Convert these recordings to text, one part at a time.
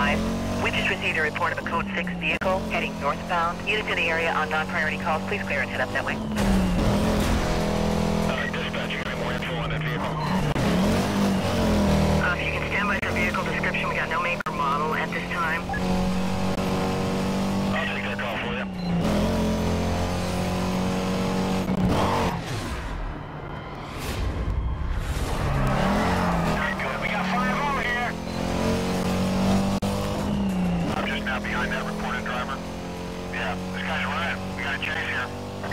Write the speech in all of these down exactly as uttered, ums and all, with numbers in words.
five. We just received a report of a code six vehicle heading northbound. Units in the area on non-priority calls, please clear and head up that way. Uh, dispatching, any more info on that vehicle? Uh, if you can stand by for vehicle description, we got no make or model at this time. I'll take that call for you. Very good. We got five over here. I'm just now behind that reported driver. Yeah, this guy's running. We got a chase here.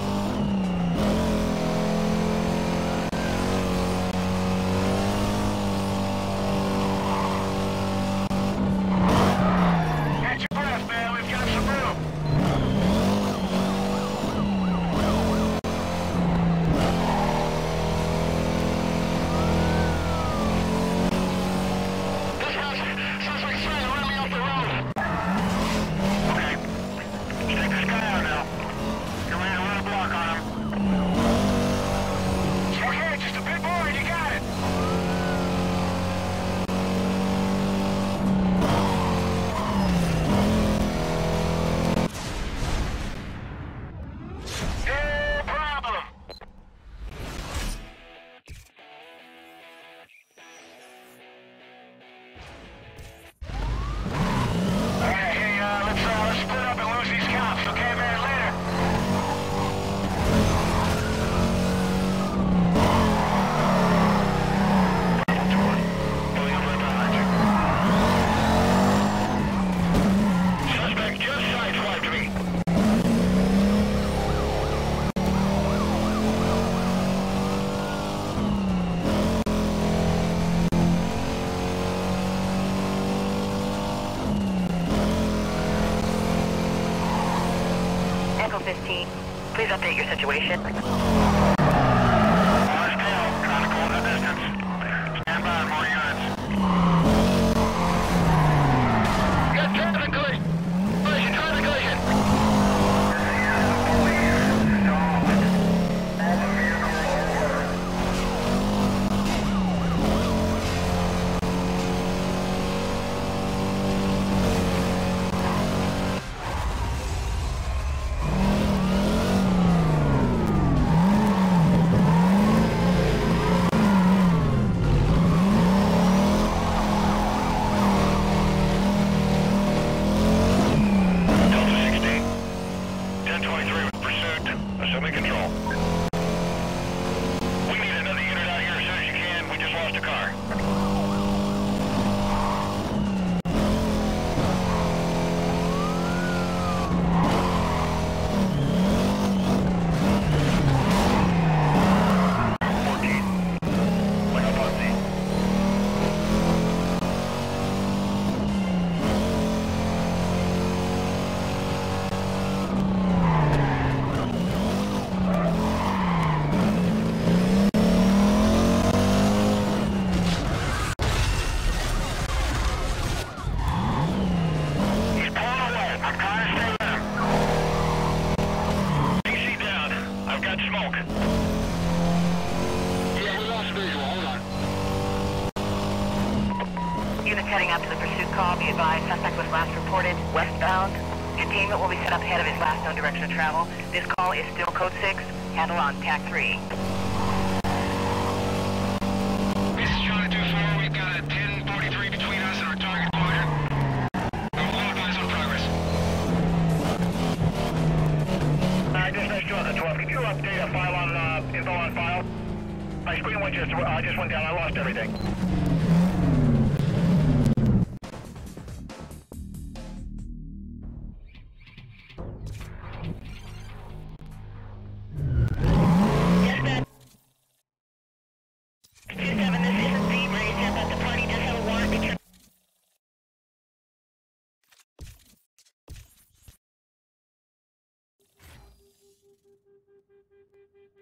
fifteen, please update your situation. Assuming control. We need another unit out here as soon as you can. We just lost a car. fourteen. Like up on scene. Smoke. Yeah, we lost visual. Hold on. Units heading up to the pursuit call. Be advised, suspect was last reported westbound. Containment will be set up ahead of his last known direction of travel. This call is still code six. Handle on T A C three. This is Charlie two four. We've got a ten forty-three between us and our target quadrant. Low advise on progress. I just missed you on the twelve. Can you update a file on uh, info on file? My screen went just, uh, just went down. I lost everything.